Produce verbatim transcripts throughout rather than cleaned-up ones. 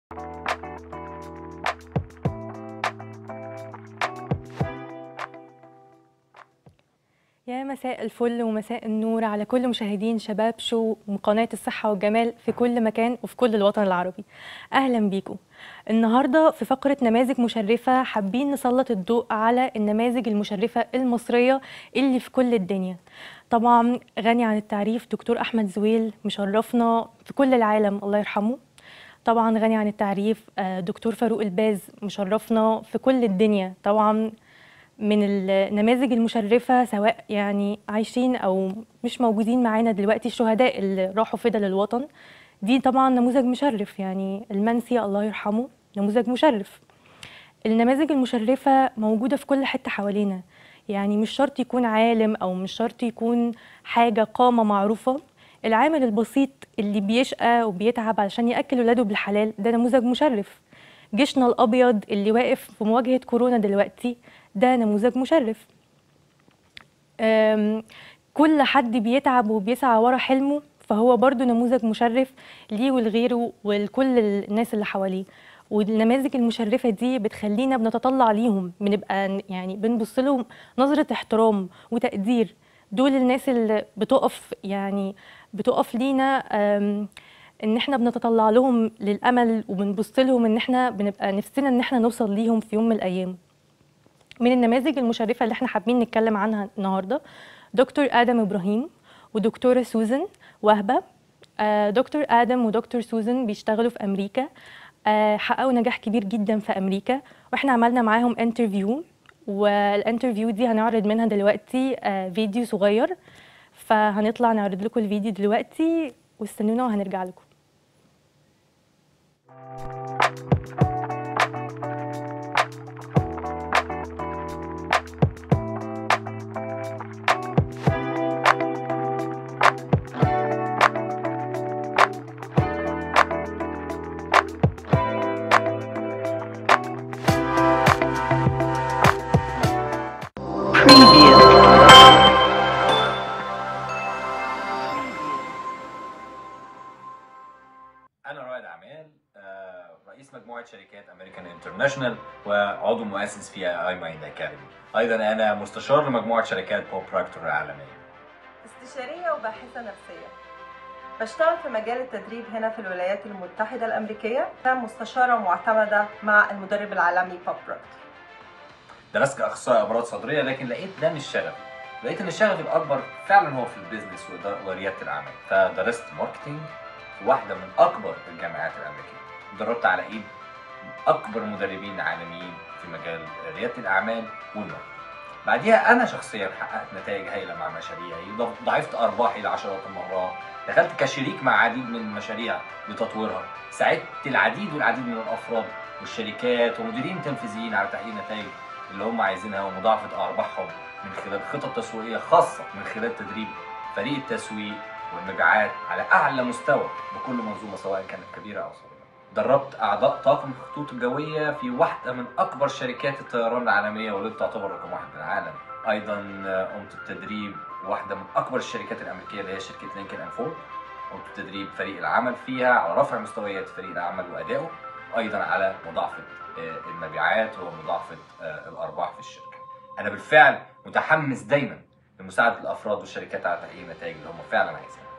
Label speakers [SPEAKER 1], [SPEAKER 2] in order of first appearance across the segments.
[SPEAKER 1] يا مساء الفل ومساء النور على كل مشاهدين شباب شو قناة الصحة والجمال في كل مكان وفي كل الوطن العربي. أهلا بيكم. النهاردة في فقرة نماذج مشرفة حابين نسلط الضوء على النماذج المشرفة المصرية اللي في كل الدنيا. طبعا غني عن التعريف دكتور أحمد زويل مشرفنا في كل العالم الله يرحمه. طبعا غني عن التعريف دكتور فاروق الباز مشرفنا في كل الدنيا. طبعا من النماذج المشرفة سواء يعني عايشين أو مش موجودين معانا دلوقتي، الشهداء اللي راحوا فدا للوطن، دي طبعا نموذج مشرف. يعني المنسي الله يرحمه نموذج مشرف. النماذج المشرفة موجودة في كل حتة حوالينا، يعني مش شرط يكون عالم أو مش شرط يكون حاجة قامة معروفة. العامل البسيط اللي بيشقى وبيتعب علشان يأكل ولاده بالحلال ده نموذج مشرف. جيشنا الأبيض اللي واقف في مواجهة كورونا دلوقتي ده نموذج مشرف. كل حد بيتعب وبيسعى ورا حلمه فهو برضو نموذج مشرف ليه ولغيره ولكل الناس اللي حواليه. والنماذج المشرفة دي بتخلينا بنتطلع ليهم، بنبقى يعني بنبص لهم نظرة احترام وتقدير. دول الناس اللي بتقف يعني بتقف لينا ان احنا بنتطلع لهم للامل، وبنبص لهم ان احنا بنبقى نفسنا ان احنا نوصل ليهم في يوم من الايام. من النماذج المشرفة اللي احنا حابين نتكلم عنها النهارده دكتور آدم إبراهيم ودكتورة سوزان وهبة. دكتور آدم ودكتور سوزان بيشتغلوا في أمريكا، حققوا نجاح كبير جدا في أمريكا، واحنا عملنا معاهم انترفيو، والانترفيو دي هنعرض منها دلوقتي فيديو صغير، فهنطلع نعرض لكم الفيديو دلوقتي واستنونا وهنرجع لكم.
[SPEAKER 2] أنا رائد أعمال، رئيس مجموعة شركات أمريكان انترناشونال وعضو مؤسس في اي مايند اكاديمي. أيضا أنا مستشار لمجموعة شركات بوب براكتور العالمية.
[SPEAKER 3] استشارية وباحثة نفسية. بشتغل في مجال التدريب هنا في الولايات المتحدة الأمريكية، مستشارة معتمدة مع المدرب العالمي بوب براكتور.
[SPEAKER 2] درست كأخصائي أمراض صدرية، لكن لقيت ده مش شغفي. لقيت إن الشغف الأكبر فعلا هو في البيزنس وريادة الأعمال، فدرست ماركتينج في واحدة من أكبر الجامعات الأمريكية. دربت على إيد أكبر مدربين عالميين في مجال ريادة الأعمال والماركتينج. بعديها أنا شخصيا حققت نتائج هائلة مع مشاريعي، ضاعفت أرباحي لعشرات المرات، دخلت كشريك مع عديد من المشاريع لتطويرها، ساعدت العديد والعديد من الأفراد والشركات ومديرين تنفيذيين على تحقيق النتائج اللي هم عايزينها ومضاعفة أرباحهم من خلال خطط تسويقية خاصة، من خلال تدريب فريق التسويق والمبيعات على أعلى مستوى بكل منظومة سواء كانت كبيرة أو صغيرة. دربت أعضاء طاقم الخطوط الجوية في واحدة من أكبر شركات الطيران العالمية واللي تعتبر رقم واحد في العالم. أيضا قمت بتدريب واحدة من أكبر الشركات الأمريكية اللي هي شركة لينكن أند فورد. قمت بتدريب فريق العمل فيها على رفع مستويات فريق العمل وأدائه، أيضا على مضاعفة المبيعات ومضاعفة الأرباح في الشركة. أنا بالفعل متحمس دايما لمساعدة الأفراد والشركات على تحقيق النتائج اللي هم فعلا عايزينها.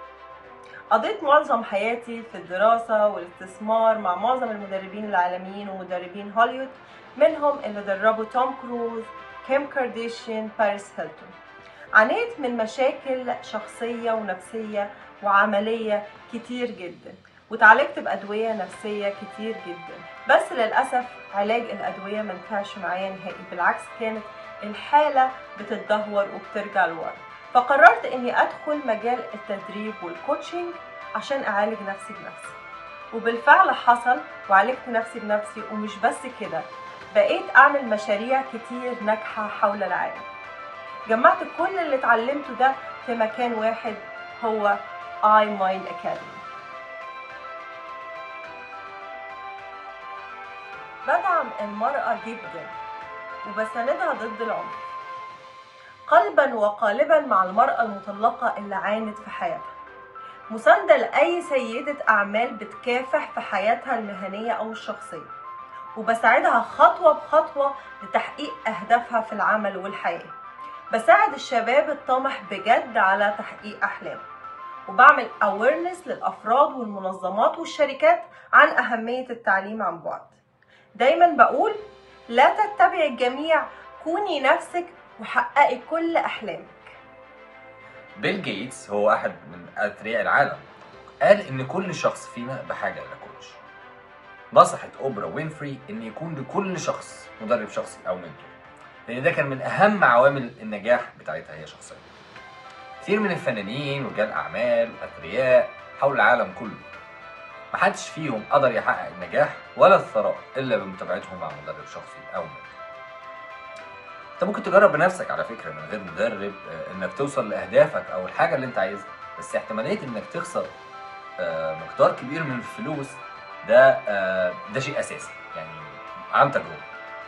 [SPEAKER 3] قضيت معظم حياتي في الدراسة والاستثمار مع معظم المدربين العالميين ومدربين هوليوود، منهم اللي دربوا توم كروز، كيم كارديشيان، باريس هيلتون. عانيت من مشاكل شخصية ونفسية وعملية كتير جدا، وتعالجت بأدوية نفسية كتير جدا، بس للأسف علاج الأدوية ما نفعش معايا نهائي، بالعكس كانت الحالة بتتدهور وبترجع لورا. فقررت اني ادخل مجال التدريب والكوتشنج عشان اعالج نفسي بنفسي، وبالفعل حصل وعالجت نفسي بنفسي. ومش بس كده، بقيت اعمل مشاريع كتير ناجحة حول العالم. جمعت كل اللي اتعلمته ده في مكان واحد، هو اي مايند اكاديمي. بدعم المرأة جدا وبساندها ضد العنف، قلبا وقالبا مع المرأة المطلقة اللي عانت في حياتها. مساندة لأي سيدة أعمال بتكافح في حياتها المهنية أو الشخصية، وبساعدها خطوة بخطوة لتحقيق أهدافها في العمل والحياة. بساعد الشباب الطامح بجد على تحقيق أحلامه، وبعمل awareness للأفراد والمنظمات والشركات عن أهمية التعليم عن بعد. دايما بقول لا تتبعي الجميع، كوني نفسك وحققي كل أحلامك.
[SPEAKER 2] بيل جيتس هو واحد من أثرياء العالم، قال إن كل شخص فينا بحاجة إلى كوتش. نصحت أوبرا وينفري إن يكون لكل شخص مدرب شخصي أو منتور، لأن ده كان من أهم عوامل النجاح بتاعتها هي شخصيا. كتير من الفنانين ورجال أعمال أثرياء حول العالم كله محدش فيهم قدر يحقق النجاح ولا الثراء إلا بمتابعتهم مع مدرب شخصي أو منتور. انت ممكن تجرب بنفسك على فكره من غير مدرب انك توصل لاهدافك او الحاجه اللي انت عايزها، بس احتماليه انك تخسر مقدار كبير من الفلوس ده ده شيء اساسي يعني عن تجربه.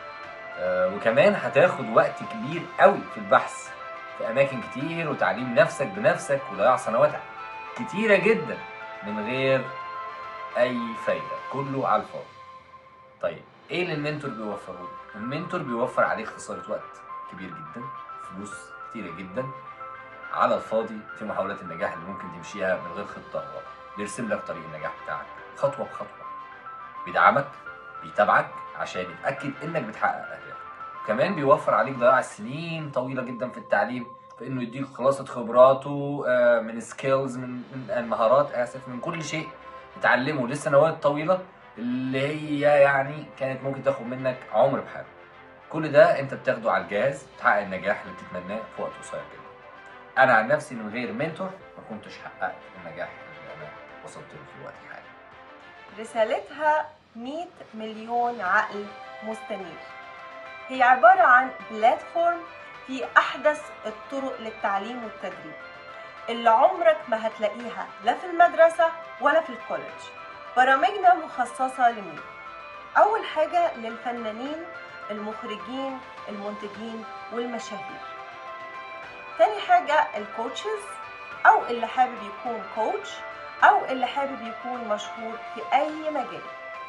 [SPEAKER 2] وكمان هتاخد وقت كبير قوي في البحث في اماكن كتير وتعليم نفسك بنفسك وضياع سنوات كتيره جدا من غير اي فايده، كله على الفاضي. طيب ايه اللي المنتور بيوفره؟ المنتور بيوفر عليك خساره وقت كبير جدا، فلوس كتيره جدا على الفاضي في محاولات النجاح اللي ممكن تمشيها من غير خطه واضحه. بيرسم لك طريق النجاح بتاعك خطوه بخطوه، بيدعمك، بيتابعك عشان يتاكد انك بتحقق اهدافك. كمان بيوفر عليك ضياع سنين طويله جدا في التعليم، في انه يديك خلاصه خبراته من سكيلز، من من مهارات اسف من كل شيء تتعلمه لسنوات طويله اللي هي يعني كانت ممكن تاخد منك عمر بحاله. كل ده انت بتاخده على الجهاز تحقق النجاح اللي بتتمناه في وقت قصير جدا. انا عن نفسي من غير منتور ما كنتش حققت النجاح اللي انا وصلت له في الوقت الحالي.
[SPEAKER 3] رسالتها مئة مليون عقل مستنير. هي عبارة عن بلاتفورم في أحدث الطرق للتعليم والتدريب اللي عمرك ما هتلاقيها لا في المدرسة ولا في الكوليدج. برامجنا مخصصة لمين؟ أول حاجة للفنانين، المخرجين، المنتجين والمشاهير. تاني حاجة الكوتشز، أو اللي حابب يكون كوتش أو اللي حابب يكون مشهور في أي مجال.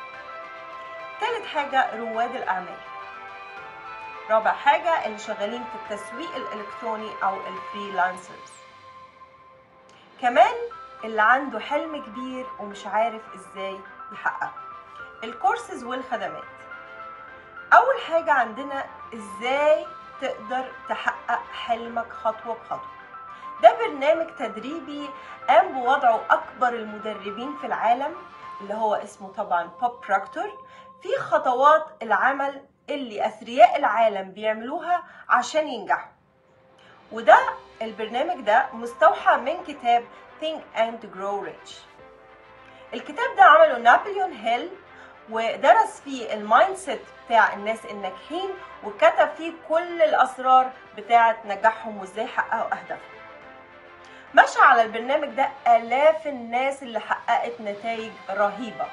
[SPEAKER 3] تالت حاجة رواد الأعمال. رابع حاجة اللي شغالين في التسويق الإلكتروني أو الفريلانسرز. كمان اللي عنده حلم كبير ومش عارف إزاي يحققه. الكورسز والخدمات. أول حاجة عندنا إزاي تقدر تحقق حلمك خطوة بخطوة. ده برنامج تدريبي قام بوضعه أكبر المدربين في العالم اللي هو اسمه طبعا بوب بروكتور، في خطوات العمل اللي أثرياء العالم بيعملوها عشان ينجحوا. وده البرنامج ده مستوحى من كتاب Think and Grow Rich. الكتاب ده عمله نابليون هيل، ودرس فيه المايند سيت بتاع الناس الناجحين، وكتب فيه كل الأسرار بتاعة نجاحهم وازاي حققوا أهدافهم. مشى على البرنامج ده آلاف الناس اللي حققت نتائج رهيبة.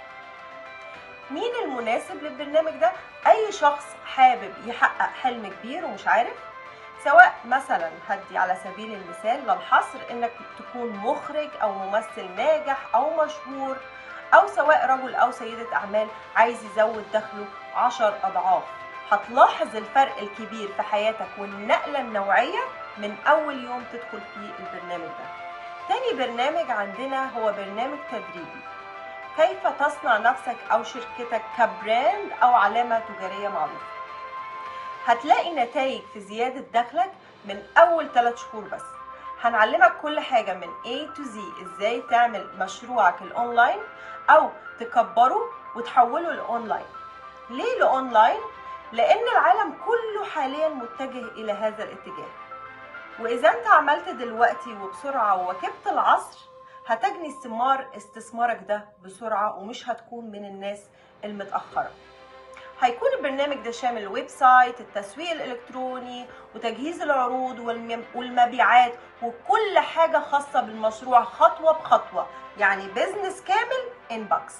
[SPEAKER 3] مين المناسب للبرنامج ده؟ أي شخص حابب يحقق حلم كبير ومش عارف، سواء مثلا هدي على سبيل المثال للحصر انك تكون مخرج او ممثل ناجح او مشهور، او سواء رجل او سيدة اعمال عايز يزود دخله عشر اضعاف. هتلاحظ الفرق الكبير في حياتك والنقلة النوعية من اول يوم تدخل فيه البرنامج ده. تاني برنامج عندنا هو برنامج تدريبي، كيف تصنع نفسك او شركتك كبراند او علامة تجارية معروفة. هتلاقي نتائج في زيادة دخلك من أول ثلاث شهور بس. هنعلمك كل حاجة من A to Z، إزاي تعمل مشروعك الأونلاين أو تكبره وتحوله لأونلاين. ليه لأونلاين؟ لأن العالم كله حاليا متجه إلى هذا الاتجاه، وإذا أنت عملت دلوقتي وبسرعة وواكبت العصر هتجني ثمار استثمارك ده بسرعة، ومش هتكون من الناس المتأخرة. هيكون البرنامج ده شامل ويب سايت، التسويق الإلكتروني، وتجهيز العروض والمبيعات، وكل حاجة خاصة بالمشروع خطوة بخطوة، يعني بيزنس كامل انبوكس.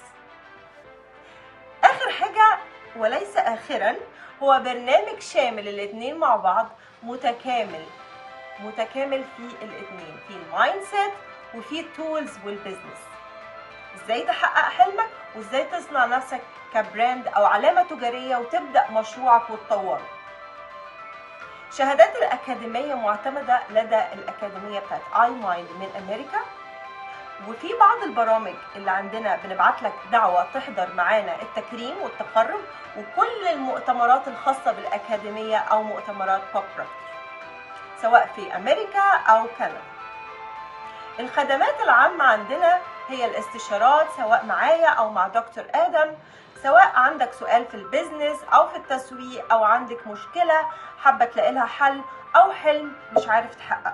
[SPEAKER 3] آخر حاجة وليس آخرا هو برنامج شامل الاتنين مع بعض، متكامل متكامل في الاتنين، في المايند سيت وفي تولز والبيزنس. ازاي تحقق حلمك وازاي تصنع نفسك كبراند او علامة تجارية وتبدأ مشروعك وتطوره. شهادات الأكاديمية معتمدة لدى الأكاديمية بتاعت آي مايند من أمريكا. وفي بعض البرامج اللي عندنا بنبعت لك دعوة تحضر معانا التكريم والتخرج وكل المؤتمرات الخاصة بالأكاديمية أو مؤتمرات بوبرا سواء في أمريكا أو كندا. الخدمات العامة عندنا هي الاستشارات سواء معايا أو مع دكتور آدم، سواء عندك سؤال في البيزنس أو في التسويق أو عندك مشكلة حابة تلاقي لها حل أو حلم مش عارف تحققه.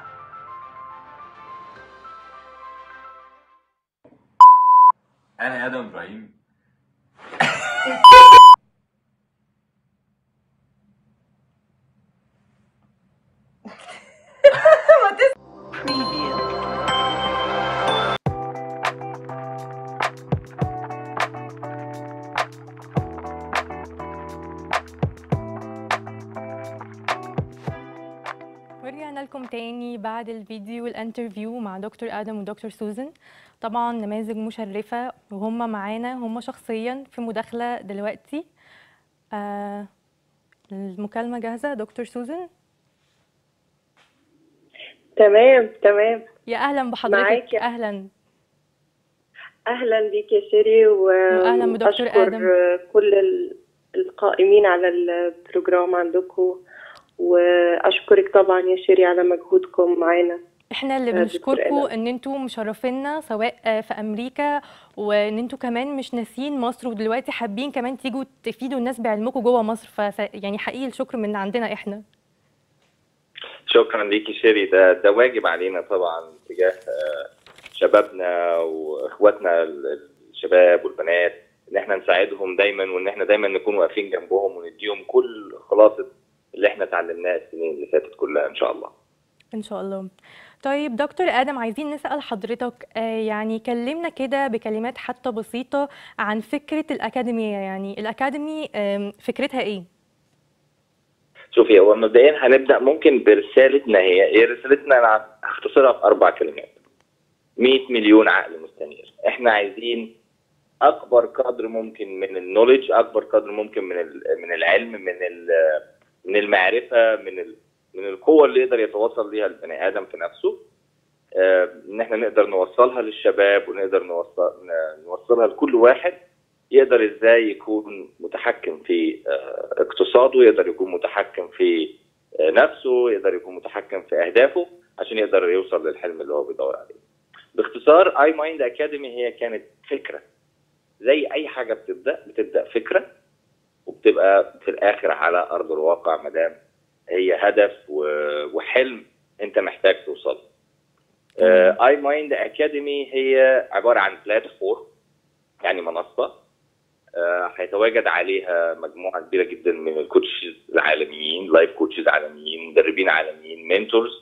[SPEAKER 2] انا ادم ابراهيم.
[SPEAKER 1] ورجعنا لكم تاني بعد الفيديو والانترفيو مع دكتور آدم ودكتور سوزان. طبعا نماذج مشرفة وهم معانا، هم شخصيا في مداخلة دلوقتي. آه المكالمة جاهزة دكتور سوزان؟
[SPEAKER 4] تمام تمام.
[SPEAKER 1] يا أهلا بحضرتك.
[SPEAKER 4] معاك.
[SPEAKER 1] أهلا
[SPEAKER 4] أهلا بيك يا شيري،
[SPEAKER 1] وأهلا بدكتور آدم.
[SPEAKER 4] وأشكر كل القائمين على البروجرام عندكم، وأشكرك طبعا يا شيري على مجهودكم معانا.
[SPEAKER 1] احنا اللي بنشكركم ان انتوا مشرفينا سواء في امريكا، وان انتوا كمان مش ناسيين مصر، ودلوقتي حابين كمان تيجوا تفيدوا الناس بعلمكم جوه مصر. ف يعني حقيقي الشكر من عندنا احنا.
[SPEAKER 5] شكرا ليكي شيري، ده ده واجب علينا طبعا تجاه شبابنا واخواتنا الشباب والبنات، ان احنا نساعدهم دايما، وان احنا دايما نكون واقفين جنبهم ونديهم كل خلاصه اللي احنا اتعلمناها السنين اللي فاتت كلها ان شاء الله.
[SPEAKER 1] ان شاء الله. طيب دكتور آدم، عايزين نسأل حضرتك يعني كلمنا كده بكلمات حتى بسيطة عن فكرة الأكاديمية. يعني الأكاديمي فكرتها إيه؟
[SPEAKER 5] شوفي، هو مبدئيا هنبدأ ممكن برسالتنا. هي ايه رسالتنا؟ أنا هختصرها في أربع كلمات: مئة مليون عقل مستنير. احنا عايزين أكبر قدر ممكن من النوليدج، أكبر قدر ممكن من من العلم، من من المعرفة، من ال من القوة اللي يقدر يتوصل ليها البني آدم في نفسه، آه ان احنا نقدر نوصلها للشباب، ونقدر نوصل نوصلها لكل واحد يقدر ازاي يكون متحكم في آه اقتصاده، يقدر يكون متحكم في آه نفسه، يقدر يكون متحكم في اهدافه عشان يقدر يوصل للحلم اللي هو بيدور عليه. باختصار، اي مايند اكاديمي هي كانت فكرة، زي اي حاجة بتبدأ بتبدأ فكرة وبتبقى في الاخر على ارض الواقع مدام هي هدف وحلم انت محتاج توصل. اي مايند اكاديمي هي عباره عن بلاتفورم، يعني منصه uh, هيتواجد عليها مجموعه كبيره جدا من الكوتشز العالميين، لايف كوتشز عالميين، مدربين عالميين، منتورز،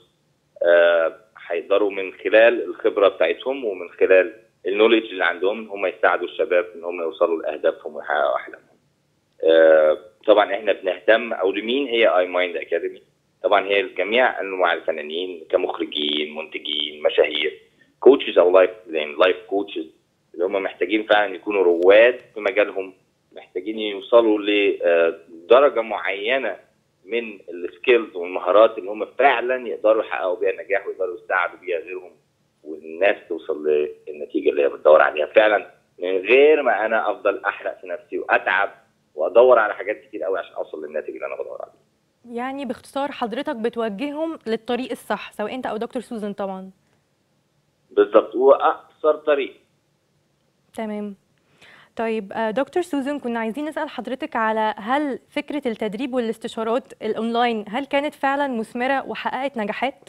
[SPEAKER 5] هيقدروا uh, من خلال الخبره بتاعتهم ومن خلال النوليدج اللي عندهم هم يساعدوا الشباب ان هم يوصلوا لاهدافهم ويحققوا احلامهم. uh, طبعا احنا بنهتم، او لمين هي اي مايند اكاديمي؟ طبعا هي لجميع انواع الفنانين كمخرجين، منتجين، مشاهير، كوتشز او لايف لايف كوتشز اللي هم محتاجين فعلا يكونوا رواد في مجالهم، محتاجين يوصلوا لدرجه معينه من السكيلز والمهارات اللي هم فعلا يقدروا يحققوا بيها النجاح ويقدروا يساعدوا بيها غيرهم، والناس توصل للنتيجه اللي هي بتدور عليها فعلا، من غير ما انا افضل احرق في نفسي واتعب وادور على حاجات كتير قوي عشان اوصل للناتج اللي انا بدور عليه.
[SPEAKER 1] يعني باختصار حضرتك بتوجههم للطريق الصح، سواء انت او دكتور سوزان طبعا.
[SPEAKER 5] بالظبط، هو اقصر طريق.
[SPEAKER 1] تمام. طيب دكتور سوزان، كنا عايزين نسأل حضرتك على هل فكرة التدريب والاستشارات الأونلاين هل كانت فعلا مثمرة وحققت نجاحات؟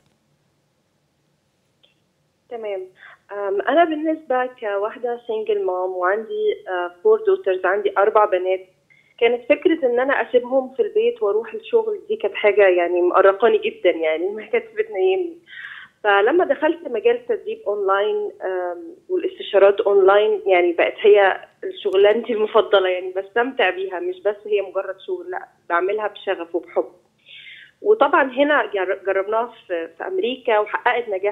[SPEAKER 4] تمام. أنا بالنسبة كواحدة سنجل مام وعندي فور دوترز، عندي أربع بنات، كانت فكرة إن أنا أسيبهم في البيت وأروح الشغل دي كانت حاجة يعني مقرقاني جدا، يعني ما كانت بتنيمني. فلما دخلت مجال التدريب أونلاين والاستشارات أونلاين، يعني بقت هي شغلانتي المفضلة، يعني بستمتع بيها، مش بس هي مجرد شغل، لا بعملها بشغف وبحب. وطبعا هنا جربناها في, في أمريكا وحققت نجاح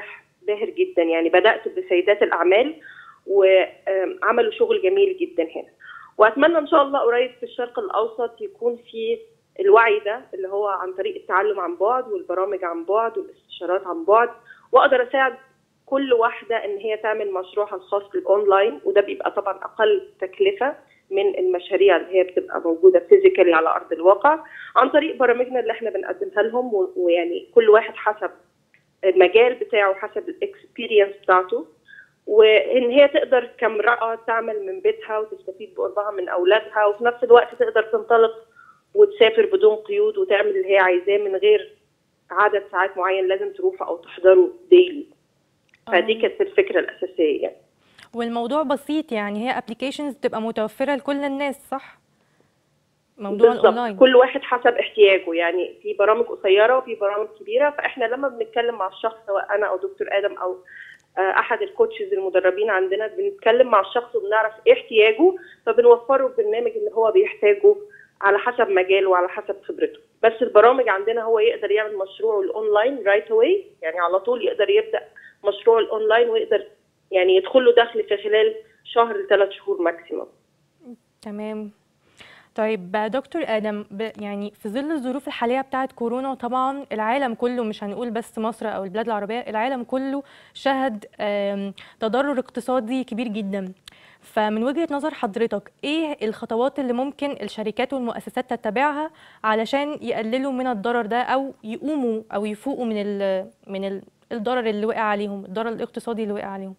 [SPEAKER 4] باهر جدا. يعني بدات بسيدات الاعمال وعملوا شغل جميل جدا هنا، واتمنى ان شاء الله قريب في الشرق الاوسط يكون في الوعي ده اللي هو عن طريق التعلم عن بعد والبرامج عن بعد والاستشارات عن بعد، واقدر اساعد كل واحده ان هي تعمل مشروعها الخاص بالاونلاين، وده بيبقى طبعا اقل تكلفه من المشاريع اللي هي بتبقى موجوده فيزيكالي على ارض الواقع، عن طريق برامجنا اللي احنا بنقدمها لهم. ويعني كل واحد حسب المجال بتاعه، حسب الاكسبيرينس بتاعته، وان هي تقدر كامرأة تعمل من بيتها وتستفيد بقربها من اولادها، وفي نفس الوقت تقدر تنطلق وتسافر بدون قيود وتعمل اللي هي عايزاه من غير عدد ساعات معين لازم تروح او تحضره ديلي. فدي كانت الفكره الاساسيه يعني.
[SPEAKER 1] والموضوع بسيط، يعني هي ابلكيشنز بتبقى متوفره لكل الناس، صح؟ موضوع
[SPEAKER 4] بالظبط،
[SPEAKER 1] الاونلاين
[SPEAKER 4] كل واحد حسب احتياجه. يعني في برامج قصيره وفي برامج كبيره، فاحنا لما بنتكلم مع الشخص سواء انا او دكتور ادم او احد الكوتشز المدربين عندنا، بنتكلم مع الشخص وبنعرف ايه احتياجه، فبنوفره البرنامج اللي هو بيحتاجه على حسب مجاله وعلى حسب خبرته. بس البرامج عندنا هو يقدر يعمل مشروعه الاونلاين رايت اواي، يعني على طول يقدر يبدا مشروعه الاونلاين ويقدر يعني يدخل له دخل في خلال شهر لثلاث شهور ماكسيموم.
[SPEAKER 1] تمام. طيب دكتور ادم، يعني في ظل الظروف الحاليه بتاعه كورونا، طبعا العالم كله، مش هنقول بس مصر او البلاد العربيه، العالم كله شهد تضرر اقتصادي كبير جدا. فمن وجهه نظر حضرتك ايه الخطوات اللي ممكن الشركات والمؤسسات تتبعها علشان يقللوا من الضرر ده، او يقوموا او يفوقوا من ال من ال الضرر اللي وقع عليهم، الضرر الاقتصادي اللي وقع عليهم؟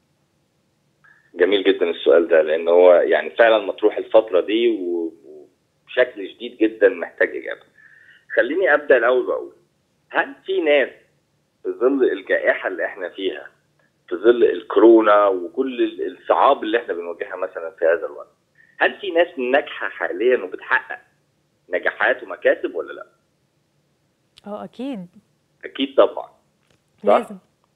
[SPEAKER 5] جميل جدا السؤال ده، لان هو يعني فعلا مطروح الفتره دي وبشكل شديد جدا محتاج اجابه. خليني ابدا الاول واقول، هل في ناس في ظل الجائحه اللي احنا فيها، في ظل الكورونا وكل الصعاب اللي احنا بنواجهها مثلا في هذا الوقت، هل في ناس ناجحه حاليا وبتحقق نجاحات ومكاسب ولا لا؟
[SPEAKER 1] اه اكيد.
[SPEAKER 5] اكيد طبعا.
[SPEAKER 1] لازم.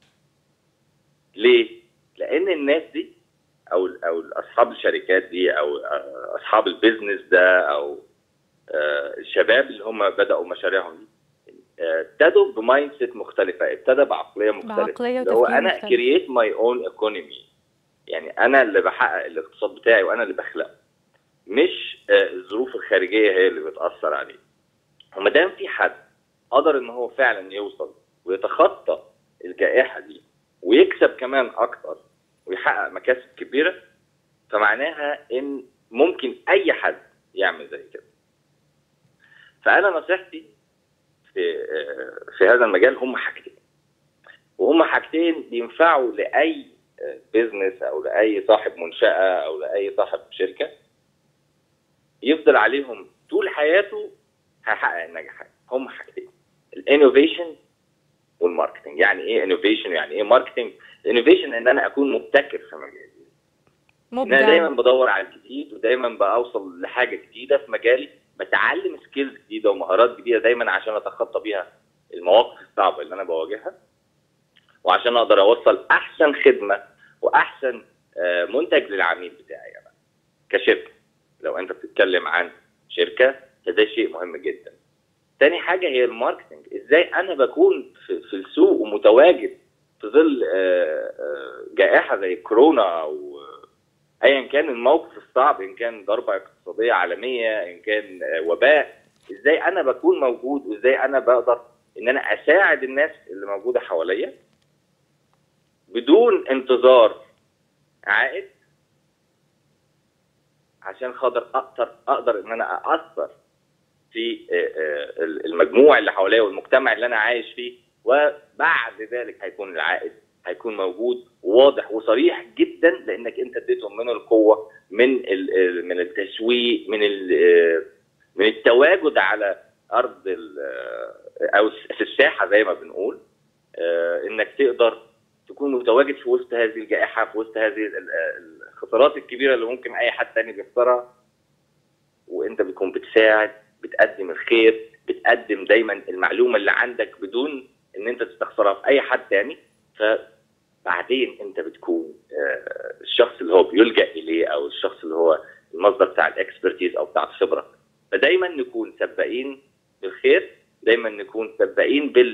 [SPEAKER 5] ليه؟ لان الناس دي او او اصحاب الشركات دي او اصحاب البيزنس ده او الشباب اللي هم بداوا مشاريعهم دي ابتدوا بمايند سيت مختلفه، ابتدى بعقليه مختلفه،
[SPEAKER 1] بعقليه
[SPEAKER 5] اللي هو انا
[SPEAKER 1] مختلف.
[SPEAKER 5] كرييت ماي اون ايكونومي، يعني انا اللي بحقق الاقتصاد بتاعي وانا اللي بخلقه، مش الظروف الخارجيه هي اللي بتاثر عليه. وما دام في حد قدر ان هو فعلا يوصل ويتخطى الجائحه دي ويكسب كمان اكتر ويحقق مكاسب كبيره، فمعناها ان ممكن اي حد يعمل زي كده. فانا نصيحتي في في هذا المجال هم حاجتين، وهم حاجتين بينفعوا لاي بيزنس او لاي صاحب منشاه او لاي صاحب شركه يفضل عليهم طول حياته هيحقق النجاحات. هم حاجتين، الانوفيشن والماركتنج. يعني ايه انوفيشن؟ يعني ايه ماركتنج؟ الانوفيشن ان انا اكون مبتكر في مجالي،
[SPEAKER 1] مبدع.
[SPEAKER 5] انا دايما بدور على الجديد ودايما بوصل لحاجه جديده في مجالي، بتعلم سكيلز جديده ومهارات جديده دايما عشان اتخطى بيها المواقف الصعبه اللي انا بواجهها، وعشان اقدر اوصل احسن خدمه واحسن منتج للعميل بتاعي انا كشركه. لو انت بتتكلم عن شركه فده شيء مهم جدا. تاني حاجه هي الماركتنج، ازاي انا بكون في السوق ومتواجد في ظل جائحه زي كورونا او ايا كان الموقف الصعب، ان كان ضربه اقتصاديه عالميه، ان كان وباء، ازاي انا بكون موجود وازاي انا بقدر ان انا اساعد الناس اللي موجوده حواليا بدون انتظار عائد، عشان خاطر اقدر اقدر ان انا ااثر في المجموع اللي حواليا والمجتمع اللي انا عايش فيه، وبعد ذلك هيكون العائد هيكون موجود وواضح وصريح جدا، لانك انت اديتهم من القوه، من من التسويق، من من التواجد على ارض او في الساحه زي ما بنقول، انك تقدر تكون متواجد في وسط هذه الجائحه، في وسط هذه الخسارات الكبيره اللي ممكن اي حد تاني بيخسرها، وانت بتكون بتساعد، بتقدم الخير، بتقدم دايما المعلومه اللي عندك بدون ان انت تستخسرها في اي حد تاني. فبعدين انت بتكون الشخص اللي هو بيلجأ اليه او الشخص اللي هو المصدر بتاع الاكسبرتيز او بتاع الخبره. فدايما نكون سباقين بالخير، دايما نكون سباقين بال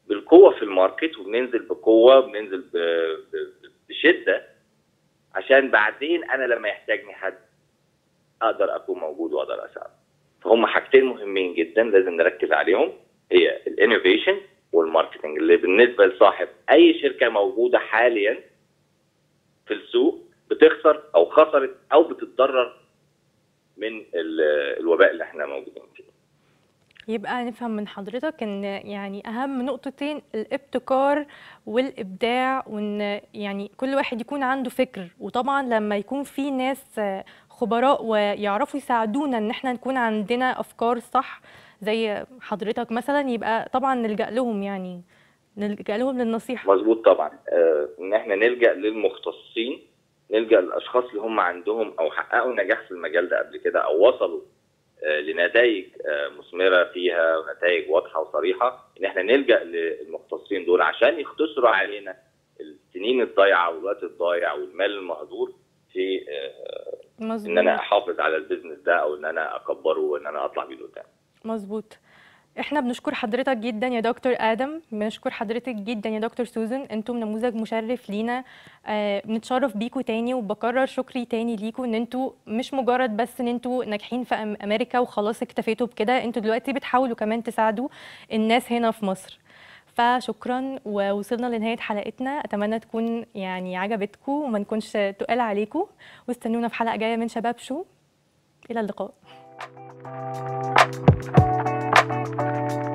[SPEAKER 5] بالقوه في الماركت، وبننزل بقوه، بننزل ب- ب- بشده، عشان بعدين انا لما يحتاجني حد اقدر اكون موجود واقدر اساعده. فهم حاجتين مهمين جدا لازم نركز عليهم، هي الانوفيشن والماركتنج، اللي بالنسبه لصاحب اي شركه موجوده حاليا في السوق بتخسر او خسرت او بتتضرر من ال- الوباء اللي احنا موجودين فيه.
[SPEAKER 1] يبقى نفهم من حضرتك ان يعني اهم نقطتين الابتكار والابداع، وان يعني كل واحد يكون عنده فكر، وطبعا لما يكون في ناس خبراء ويعرفوا يساعدونا ان احنا نكون عندنا افكار صح زي حضرتك مثلا، يبقى طبعا نلجأ لهم، يعني نلجأ لهم للنصيحة.
[SPEAKER 5] مظبوط طبعا. آه ان احنا نلجا للمختصين، نلجا للاشخاص اللي هم عندهم او حققوا نجاح في المجال ده قبل كده، او وصلوا آه لنتائج آه مثمره فيها ونتائج واضحه وصريحه، ان احنا نلجا للمختصين دول عشان يختصروا علينا السنين الضايعه والوقت الضايع والمال المهدور في آه
[SPEAKER 1] مظبوط.
[SPEAKER 5] ان انا احافظ على البيزنس ده، او ان انا اكبره وان انا اطلع بيه لقدام.
[SPEAKER 1] مظبوط. احنا بنشكر حضرتك جدا يا دكتور ادم، بنشكر حضرتك جدا يا دكتور سوزان، انتم نموذج مشرف لينا. آه بنتشرف بيكوا تاني، وبكرر شكري تاني ليكوا ان انتوا مش مجرد بس ان انتوا ناجحين في أم- امريكا وخلاص اكتفيتوا بكده، انتوا دلوقتي بتحاولوا كمان تساعدوا الناس هنا في مصر. فشكرا، ووصلنا لنهايه حلقتنا، اتمنى تكون يعني عجبتكم وما نكونش تقال عليكم، واستنونا في حلقه جايه من شباب شو. الى اللقاء.